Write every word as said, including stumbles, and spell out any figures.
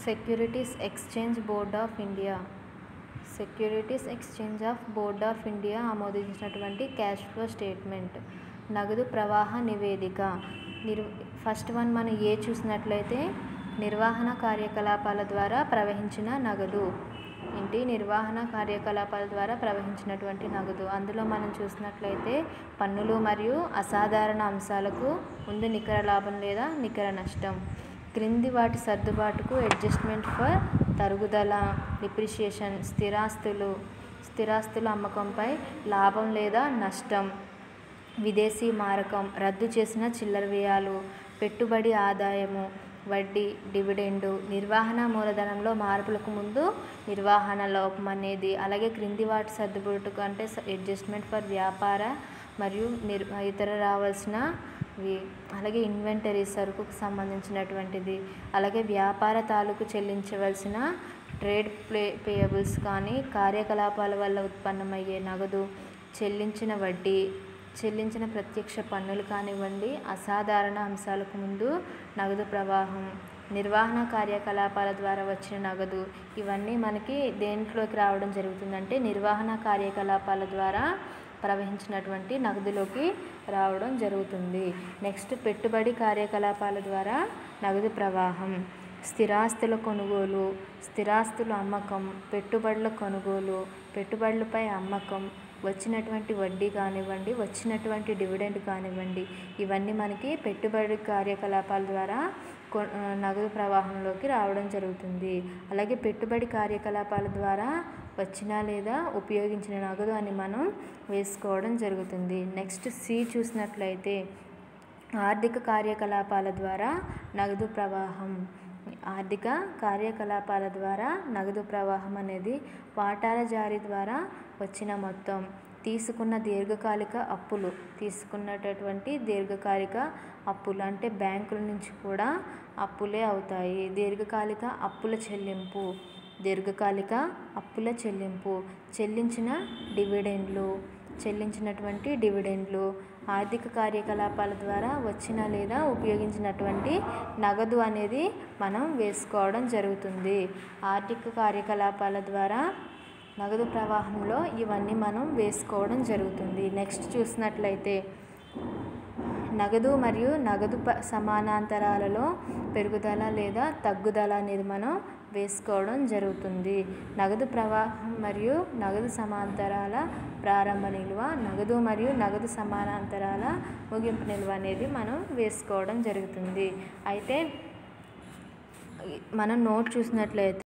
Securities exchange board of India securities exchange of board of India ఆమోదించినటువంటి cash flow statement, నగదు ప్రవాహ నివేదిక. నిర్ ఫస్ట్ వన్ మనం ఏ చూసినట్లయితే నిర్వహణ కార్యకలాపాల ద్వారా ప్రవహించిన నగదు. ఏంటి నిర్వహణ కార్యకలాపాల ద్వారా ప్రవహించినటువంటి నగదు. అందులో మనం చూసినట్లయితే పన్నులు మరియు అసాధారణ అంశాలకు ముందు నికర లాభం లేదా నికర నష్టం. క్రింది వాటి సర్దుబాటుకు అడ్జస్ట్మెంట్ ఫర్ తరుగుదల, డిప్రిషియేషన్, స్థిరాస్తులు స్థిరాస్తుల అమ్మకంపై లాభం లేదా నష్టం, విదేశీ మారకం, రద్దు చేసిన చిల్లర వ్యయాలు, పెట్టుబడి ఆదాయము, వడ్డీ, డివిడెండు, నిర్వహణ మూలధనంలో మార్పులకు ముందు నిర్వహణ లోపం అనేది. అలాగే క్రింది వాటి సర్దుబాటుకు అంటే అడ్జస్ట్మెంట్ ఫర్ వ్యాపార మరియు నిర్ ఇతర రావాల్సినవి. అలాగే ఇన్వెంటరీ సరుకుకు సంబంధించినటువంటిది. అలాగే వ్యాపార తాలూకు చెల్లించవలసిన ట్రేడ్ ప్లే పేయబుల్స్ కానీ, కార్యకలాపాల వల్ల ఉత్పన్నమయ్యే నగదు, చెల్లించిన వడ్డీ, చెల్లించిన ప్రత్యక్ష పన్నులు కానివ్వండి, అసాధారణ అంశాలకు ముందు నగదు ప్రవాహం, నిర్వహణ కార్యకలాపాల ద్వారా వచ్చిన నగదు. ఇవన్నీ మనకి దేంట్లోకి రావడం జరుగుతుందంటే నిర్వహణ కార్యకలాపాల ద్వారా ప్రవహించినటువంటి నగదులోకి రావడం జరుగుతుంది. నెక్స్ట్ పెట్టుబడి కార్యకలాపాల ద్వారా నగదు ప్రవాహం, స్థిరాస్తుల కొనుగోలు, స్థిరాస్తుల అమ్మకం, పెట్టుబడుల కొనుగోలు, పెట్టుబడులపై అమ్మకం, వచ్చినటువంటి వడ్డీ కానివ్వండి, వచ్చినటువంటి డివిడెండ్ కానివ్వండి, ఇవన్నీ మనకి పెట్టుబడి కార్యకలాపాల ద్వారా నగదు ప్రవాహంలోకి రావడం జరుగుతుంది. అలాగే పెట్టుబడి కార్యకలాపాల ద్వారా వచ్చిన లేదా ఉపయోగించిన నగదు అని మనం వేసుకోవడం జరుగుతుంది. నెక్స్ట్ సి చూసినట్లయితే ఆర్థిక కార్యకలాపాల ద్వారా నగదు ప్రవాహం. ఆర్థిక కార్యకలాపాల ద్వారా నగదు ప్రవాహం అనేది వాటాల జారీ ద్వారా వచ్చిన మొత్తం, తీసుకున్న దీర్ఘకాలిక అప్పులు, తీసుకున్నటువంటి దీర్ఘకాలిక అప్పులు అంటే బ్యాంకుల నుంచి కూడా అప్పులే అవుతాయి. దీర్ఘకాలిక అప్పుల చెల్లింపు, దీర్ఘకాలిక అప్పుల చెల్లింపు, చెల్లించిన డివిడెండ్లు, చెల్లించినటువంటి డివిడెండ్లు, ఆర్థిక కార్యకలాపాల ద్వారా వచ్చిన లేదా ఉపయోగించినటువంటి నగదు అనేది మనం వేసుకోవడం జరుగుతుంది. ఆర్థిక కార్యకలాపాల ద్వారా నగదు ప్రవాహంలో ఇవన్నీ మనం వేసుకోవడం జరుగుతుంది. నెక్స్ట్ చూసినట్లయితే నగదు మరియు నగదు ప సమానాంతరాలలో పెరుగుదల లేదా తగ్గుదల అనేది మనం వేసుకోవడం జరుగుతుంది. నగదు ప్రవాహం మరియు నగదు సమాంతరాల ప్రారంభ నిల్వ, నగదు మరియు నగదు సమానాంతరాల ముగింపు నిల్వ అనేది మనం వేసుకోవడం జరుగుతుంది. అయితే మనం నోట్ చూసినట్లయితే